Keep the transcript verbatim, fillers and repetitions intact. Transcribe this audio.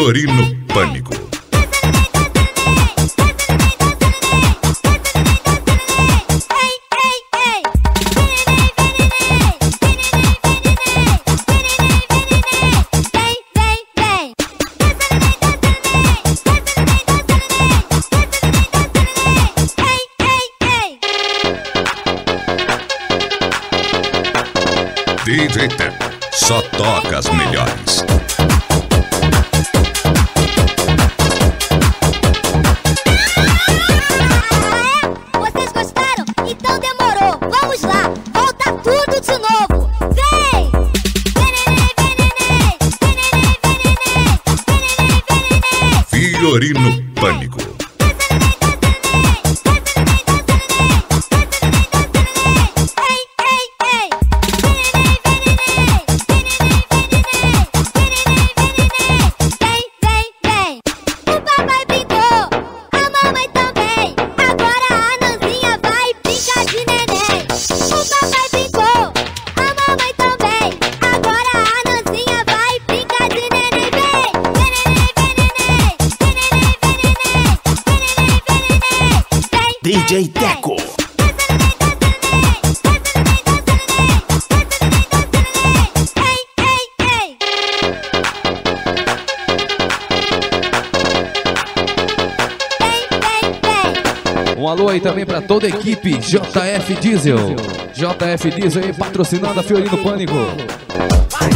Fiorino Pânico. D J Teco só toca as melhores. Vocês gostaram? Então demorou. Vamos lá, volta tudo de novo. Vem! Fiorino Pânico. D J Teco. Um alô aí também pra toda a equipe J F Diesel. J F Diesel aí patrocinando a Fiorino Pânico.